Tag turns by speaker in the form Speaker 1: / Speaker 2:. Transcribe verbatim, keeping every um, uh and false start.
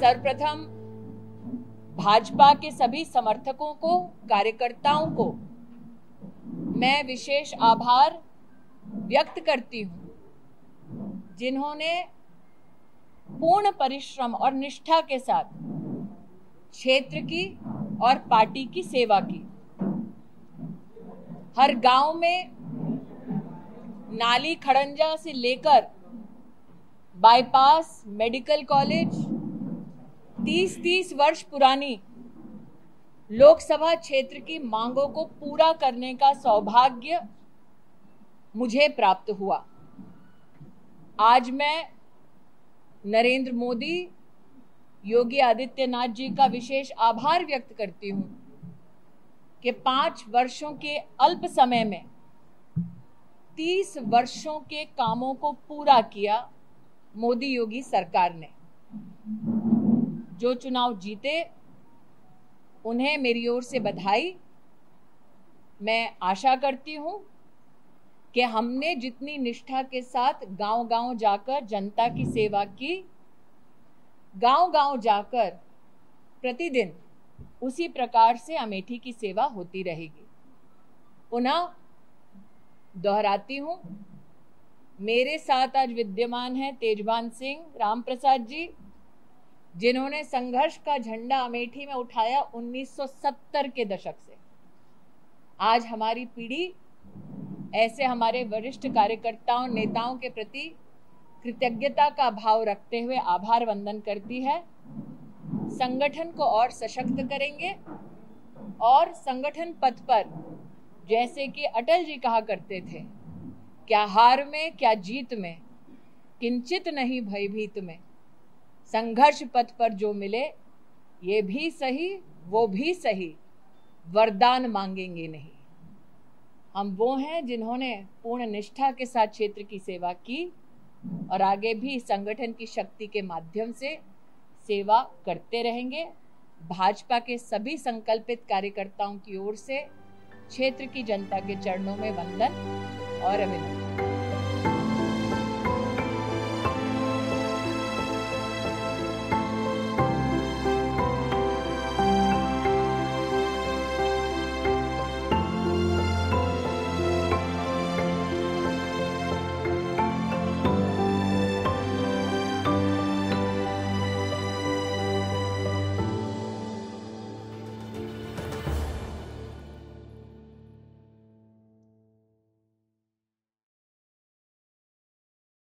Speaker 1: सर्वप्रथम भाजपा के सभी समर्थकों को, कार्यकर्ताओं को मैं विशेष आभार व्यक्त करती हूं, जिन्होंने पूर्ण परिश्रम और निष्ठा के साथ क्षेत्र की और पार्टी की सेवा की। हर गांव में नाली खड़ंजा से लेकर बाईपास, मेडिकल कॉलेज, तीस तीस वर्ष पुरानी लोकसभा क्षेत्र की मांगों को पूरा करने का सौभाग्य मुझे प्राप्त हुआ। आज मैं नरेंद्र मोदी, योगी आदित्यनाथ जी का विशेष आभार व्यक्त करती हूं कि पांच वर्षों के अल्प समय में तीस वर्षों के कामों को पूरा किया मोदी योगी सरकार ने। जो चुनाव जीते उन्हें मेरी ओर से बधाई। मैं आशा करती हूं कि हमने जितनी निष्ठा के साथ गांव-गांव जाकर जनता की सेवा की, गांव-गांव जाकर प्रतिदिन उसी प्रकार से अमेठी की सेवा होती रहेगी। पुनः दोहराती हूं, मेरे साथ आज विद्यमान हैं तेजभान सिंह, राम प्रसाद जी, जिन्होंने संघर्ष का झंडा अमेठी में उठाया उन्नीस सौ सत्तर के दशक से। आज हमारी पीढ़ी ऐसे हमारे वरिष्ठ कार्यकर्ताओं, नेताओं के प्रति कृतज्ञता का भाव रखते हुए आभार वंदन करती है। संगठन को और सशक्त करेंगे और संगठन पथ पर, जैसे कि अटल जी कहा करते थे, क्या हार में क्या जीत में, किंचित नहीं भयभीत में, संघर्ष पथ पर जो मिले ये भी सही वो भी सही, वरदान मांगेंगे नहीं। हम वो हैं जिन्होंने पूर्ण निष्ठा के साथ क्षेत्र की सेवा की और आगे भी संगठन की शक्ति के माध्यम से सेवा करते रहेंगे। भाजपा के सभी संकल्पित कार्यकर्ताओं की ओर से क्षेत्र की जनता के चरणों में वंदन और अभिनंदन।